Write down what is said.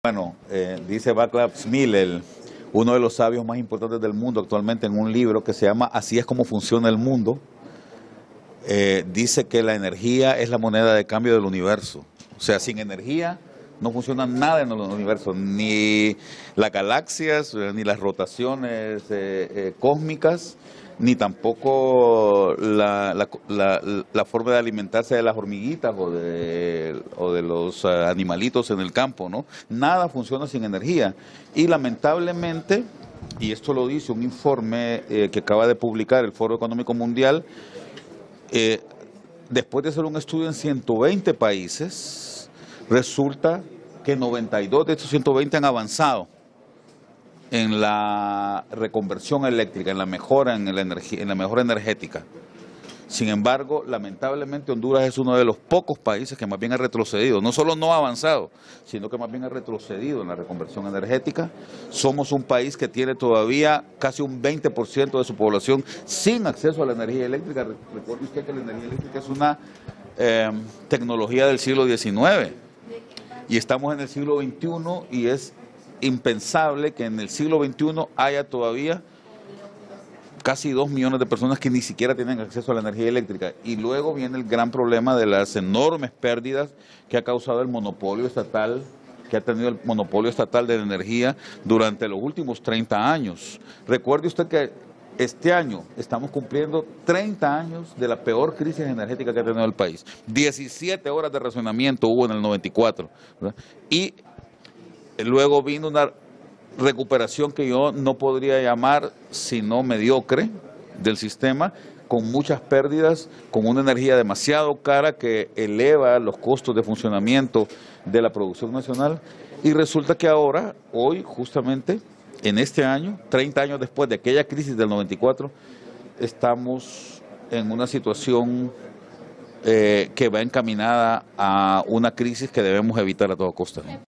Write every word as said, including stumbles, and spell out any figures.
Bueno, eh, dice Václav Smil, el, uno de los sabios más importantes del mundo actualmente, en un libro que se llama Así es como funciona el mundo, eh, dice que la energía es la moneda de cambio del universo. O sea, sin energía no funciona nada en el universo, ni las galaxias, ni las rotaciones eh, eh, cósmicas, ni tampoco la, la, la, la forma de alimentarse de las hormiguitas o de, o de los uh, animalitos en el campo, ¿no? Nada funciona sin energía. Y lamentablemente, y esto lo dice un informe eh, que acaba de publicar el Foro Económico Mundial, eh, después de hacer un estudio en ciento veinte países, resulta que noventa y dos de estos ciento veinte han avanzado en la reconversión eléctrica, en la mejora en la energía, en la mejora energética. Sin embargo, lamentablemente Honduras es uno de los pocos países que más bien ha retrocedido. No solo no ha avanzado, sino que más bien ha retrocedido en la reconversión energética. Somos un país que tiene todavía casi un veinte por ciento de su población sin acceso a la energía eléctrica. Recuerde usted que la energía eléctrica es una eh, tecnología del siglo diecinueve y estamos en el siglo veintiuno y es impensable que en el siglo veintiuno haya todavía casi dos millones de personas que ni siquiera tienen acceso a la energía eléctrica. Y luego viene el gran problema de las enormes pérdidas que ha causado el monopolio estatal, que ha tenido el monopolio estatal de la energía durante los últimos treinta años. Recuerde usted que este año estamos cumpliendo treinta años de la peor crisis energética que ha tenido el país. diecisiete horas de racionamiento hubo en el noventa y cuatro, ¿verdad? Y luego vino una recuperación que yo no podría llamar sino mediocre del sistema, con muchas pérdidas, con una energía demasiado cara que eleva los costos de funcionamiento de la producción nacional. Y resulta que ahora, hoy, justamente, en este año, treinta años después de aquella crisis del noventa y cuatro, estamos en una situación eh, que va encaminada a una crisis que debemos evitar a toda costa, ¿no?